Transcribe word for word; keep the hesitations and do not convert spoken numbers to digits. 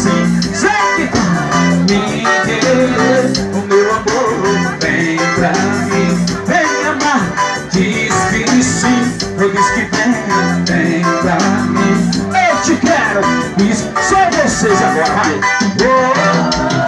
sim. Sei que me querer, o meu amor vem pra mim. Vem me amar, diz que sim. Eu diz que vem, vem pra mim. Eu te quero, isso só vocês agora, vai. Oh.